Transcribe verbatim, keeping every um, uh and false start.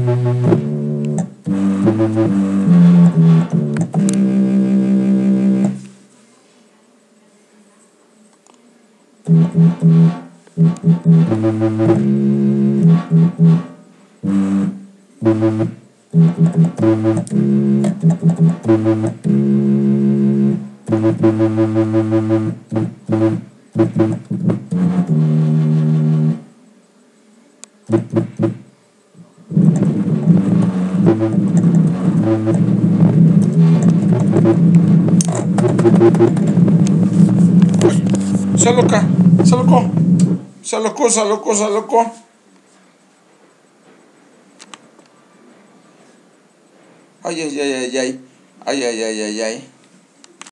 Se loca, se locó, se locó, se locó, se locó. Ay, ay, ay, ay, ay, ay, ay, ay, ay, ay.